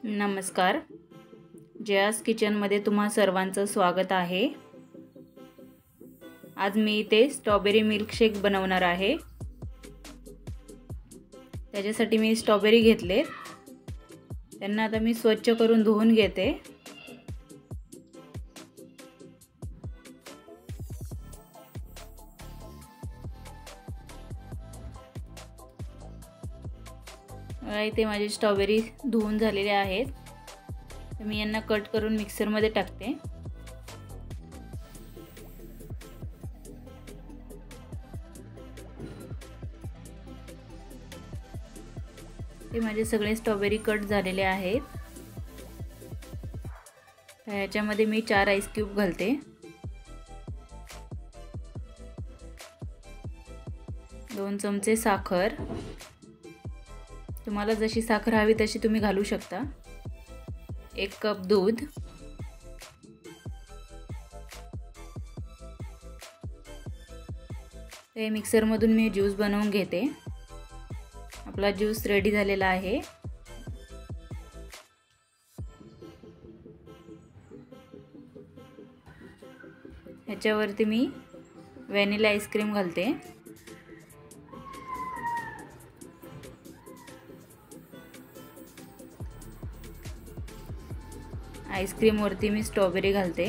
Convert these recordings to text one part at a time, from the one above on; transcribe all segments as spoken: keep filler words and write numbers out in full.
नमस्कार. जयास किचनमध्ये तुम्हा सर्वांचं स्वागत आहे. आज मी इथे स्ट्रॉबेरी मिल्कशेक बनवणार आहे. त्याच्यासाठी मी स्ट्रॉबेरी घेतले. त्यांना आता मी स्वच्छ करून धुवून घेते. इथे माझे स्ट्रॉबेरी धुवून झालेले आहेत. तर मी यांना कट करून मिक्सरमध्ये टाकते. ते माझे सगळे स्ट्रॉबेरी कट झालेले आहेत. ह्याच्यामध्ये मी चार आईस क्यूब घालते. दोन चमचे साखर, तुम्हाला जशी साखर हवी तशी तुम्ही घालू शकता. एक कप दूध, हे मिक्सरमधून मी ज्यूस बनवून घेते. आपला ज्यूस रेडी झालेला आहे. ह्याच्यावरती मी व्हॅनिला आईस्क्रीम घालते. आईस्क्रीम वरती मी स्ट्रॉबेरी घालते.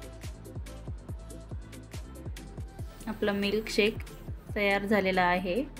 आपला मिल्क शेक तयार झालेला आहे.